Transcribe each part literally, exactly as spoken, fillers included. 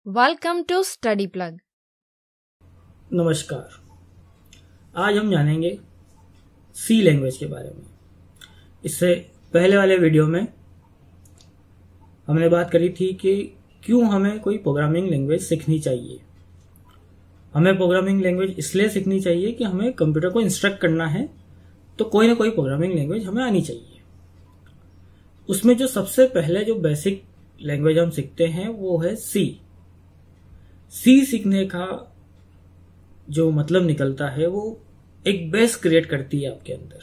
Welcome to study plug. नमस्कार। आज हम जानेंगे सी लैंग्वेज के बारे में। इससे पहले वाले वीडियो में हमने बात करी थी कि क्यों हमें कोई प्रोग्रामिंग लैंग्वेज सीखनी चाहिए। हमें प्रोग्रामिंग लैंग्वेज इसलिए सीखनी चाहिए कि हमें कंप्यूटर को इंस्ट्रक्ट करना है, तो कोई ना कोई प्रोग्रामिंग लैंग्वेज हमें आनी चाहिए। उसमें जो सबसे पहले जो बेसिक लैंग्वेज हम सीखते हैं वो है सी। सी सीखने का जो मतलब निकलता है वो एक बेस क्रिएट करती है आपके अंदर।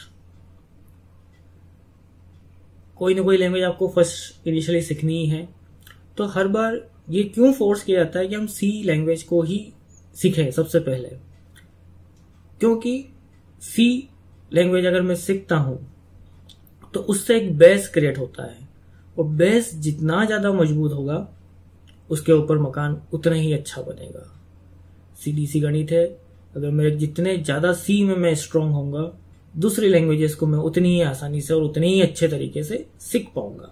कोई ना कोई लैंग्वेज आपको फर्स्ट इनिशियली सीखनी है, तो हर बार ये क्यों फोर्स किया जाता है कि हम सी लैंग्वेज को ही सीखें सबसे पहले, क्योंकि सी लैंग्वेज अगर मैं सीखता हूं तो उससे एक बेस क्रिएट होता है, और बेस जितना ज्यादा मजबूत होगा उसके ऊपर मकान उतना ही अच्छा बनेगा। सीडीसी गणित है, अगर मेरे जितने ज्यादा सी में मैं स्ट्रांग होऊंगा, दूसरी लैंग्वेजेस को मैं उतनी ही आसानी से और उतने ही अच्छे तरीके से सीख पाऊंगा।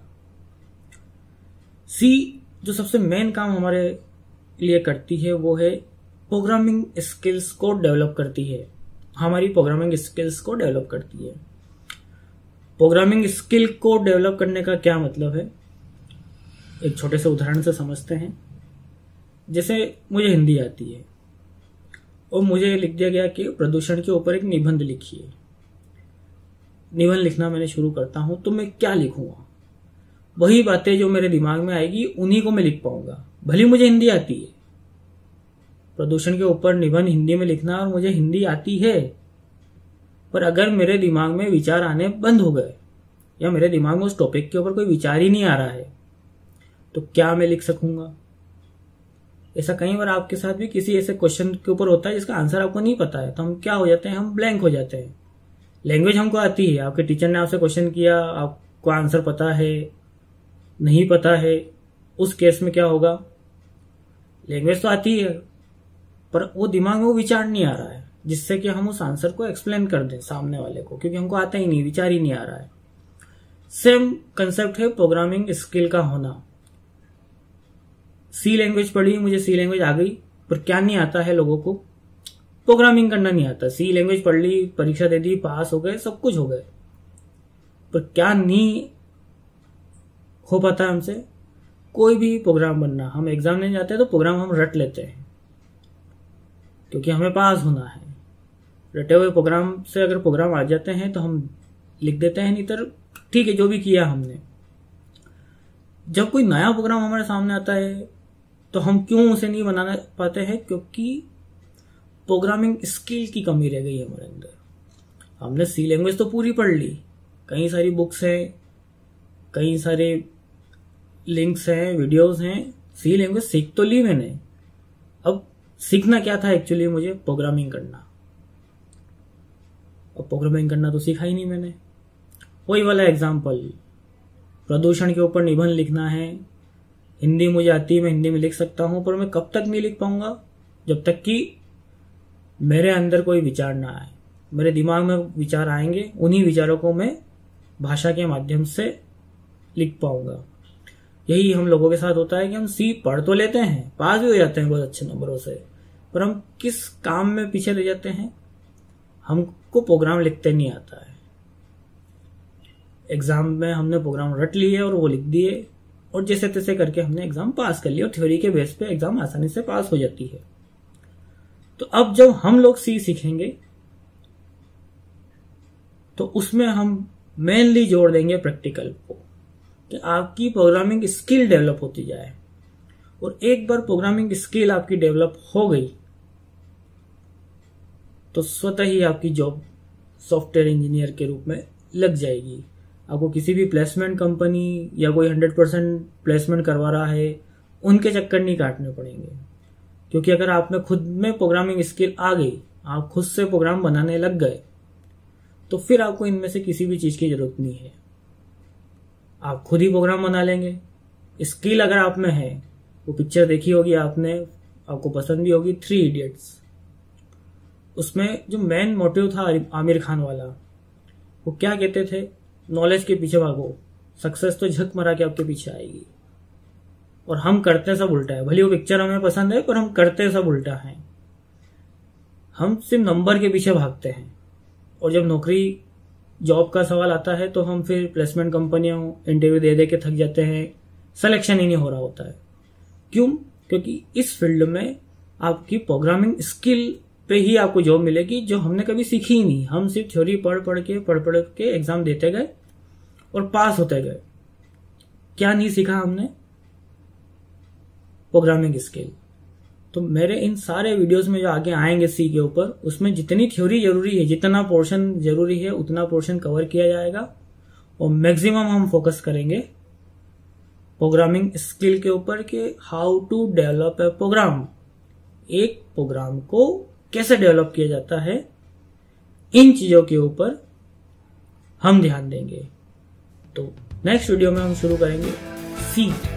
सी जो सबसे मेन काम हमारे लिए करती है वो है प्रोग्रामिंग स्किल्स को डेवलप करती है। हमारी प्रोग्रामिंग स्किल्स को डेवलप करती है। प्रोग्रामिंग स्किल को डेवलप करने का क्या मतलब है, एक छोटे से उदाहरण से समझते हैं। जैसे मुझे हिंदी आती है और मुझे लिख दिया गया कि प्रदूषण के ऊपर एक निबंध लिखिए। निबंध लिखना मैंने शुरू करता हूं तो मैं क्या लिखूंगा? वही बातें जो मेरे दिमाग में आएगी उन्हीं को मैं लिख पाऊंगा, भले मुझे हिंदी आती है। प्रदूषण के ऊपर निबंध हिंदी में लिखना और मुझे हिंदी आती है, पर अगर मेरे दिमाग में विचार आने बंद हो गए या मेरे दिमाग में उस टॉपिक के ऊपर कोई विचार ही नहीं आ रहा है, तो क्या मैं लिख सकूंगा? ऐसा कई बार आपके साथ भी किसी ऐसे क्वेश्चन के ऊपर होता है जिसका आंसर आपको नहीं पता है, तो हम क्या हो जाते हैं, हम ब्लैंक हो जाते हैं। लैंग्वेज हमको आती है, आपके टीचर ने आपसे क्वेश्चन किया, आपको आंसर पता है, नहीं पता है, उस केस में क्या होगा? लैंग्वेज तो आती है पर वो दिमाग में वो विचार नहीं आ रहा है जिससे कि हम उस आंसर को एक्सप्लेन कर दें सामने वाले को, क्योंकि हमको आता ही नहीं, विचार ही नहीं आ रहा है। सेम कंसेप्ट है प्रोग्रामिंग स्किल का होना। सी लैंग्वेज पढ़ी, मुझे सी लैंग्वेज आ गई, पर क्या नहीं आता है लोगों को? प्रोग्रामिंग करना नहीं आता। सी लैंग्वेज पढ़ ली, परीक्षा दे दी, पास हो गए, सब कुछ हो गए, पर क्या नहीं हो पाता हमसे? कोई भी प्रोग्राम बनना, हम एग्जाम नहीं जाते तो प्रोग्राम हम रट लेते हैं क्योंकि हमें पास होना है। रटे हुए प्रोग्राम से अगर प्रोग्राम आ जाते हैं तो हम लिख देते हैं, नहीं तो ठीक है जो भी किया हमने। जब कोई नया प्रोग्राम हमारे सामने आता है तो हम क्यों उसे नहीं बनाना पाते हैं? क्योंकि प्रोग्रामिंग स्किल की कमी रह गई है हमारे अंदर। हमने सी लैंग्वेज तो पूरी पढ़ ली, कई सारी बुक्स हैं, कई सारे लिंक्स हैं, वीडियोस हैं, सी लैंग्वेज सीख तो ली मैंने। अब सीखना क्या था एक्चुअली? मुझे प्रोग्रामिंग करना। अब प्रोग्रामिंग करना तो सीखा ही नहीं मैंने। वही वाला एग्जाम्पल, प्रदूषण के ऊपर निबंध लिखना है, हिंदी मुझे आती है, मैं हिंदी में लिख सकता हूं, पर मैं कब तक नहीं लिख पाऊंगा? जब तक कि मेरे अंदर कोई विचार ना आए। मेरे दिमाग में विचार आएंगे, उन्हीं विचारों को मैं भाषा के माध्यम से लिख पाऊंगा। यही हम लोगों के साथ होता है कि हम सी पढ़ तो लेते हैं, पास भी हो जाते हैं बहुत अच्छे नंबरों से, पर हम किस काम में पीछे रह जाते हैं? हमको प्रोग्राम लिखते नहीं आता है। एग्जाम में हमने प्रोग्राम रट लिए और वो लिख दिए, और जैसे तैसे करके हमने एग्जाम पास कर लिया, और थ्योरी के बेस पे एग्जाम आसानी से पास हो जाती है। तो अब जब हम लोग सी सीखेंगे तो उसमें हम मेनली जोड़ देंगे प्रैक्टिकल को, कि आपकी प्रोग्रामिंग स्किल डेवलप होती जाए। और एक बार प्रोग्रामिंग स्किल आपकी डेवलप हो गई तो स्वतः ही आपकी जॉब सॉफ्टवेयर इंजीनियर के रूप में लग जाएगी। आपको किसी भी प्लेसमेंट कंपनी या कोई हंड्रेड परसेंट प्लेसमेंट करवा रहा है, उनके चक्कर नहीं काटने पड़ेंगे, क्योंकि अगर आप में खुद में प्रोग्रामिंग स्किल आ गई, आप खुद से प्रोग्राम बनाने लग गए, तो फिर आपको इनमें से किसी भी चीज की जरूरत नहीं है। आप खुद ही प्रोग्राम बना लेंगे। स्किल अगर आप में है, वो पिक्चर देखी होगी आपने, आपको पसंद भी होगी, थ्री इडियट्स। उसमें जो मेन मोटिव था आमिर खान वाला, वो क्या कहते थे? नॉलेज के पीछे भागो, सक्सेस तो झक मरा के आपके पीछे आएगी। और हम करते सब उल्टा है। भले वो पिक्चर हमें पसंद है पर हम करते सब उल्टा है। हम सिर्फ नंबर के पीछे भागते हैं और जब नौकरी जॉब का सवाल आता है तो हम फिर प्लेसमेंट कंपनियों इंटरव्यू दे दे के थक जाते हैं, सिलेक्शन ही नहीं हो रहा होता है। क्यों? क्योंकि इस फील्ड में आपकी प्रोग्रामिंग स्किल पे ही आपको जॉब मिलेगी जो हमने कभी सीखी ही नहीं। हम सिर्फ थ्योरी पढ़ पढ़ के पढ़ पढ़ के एग्जाम देते गए और पास होते गए। क्या नहीं सीखा हमने? Programming skill. तो मेरे इन सारे वीडियोस में जो आगे आएंगे सी के ऊपर, उसमें जितनी थ्योरी जरूरी है, जितना पोर्शन जरूरी है उतना पोर्शन कवर किया जाएगा और मैक्सिमम हम फोकस करेंगे प्रोग्रामिंग स्किल के ऊपर कि how to develop a program. एक प्रोग्राम को कैसे डेवलप किया जाता है, इन चीजों के ऊपर हम ध्यान देंगे। तो नेक्स्ट वीडियो में हम शुरू करेंगे सी।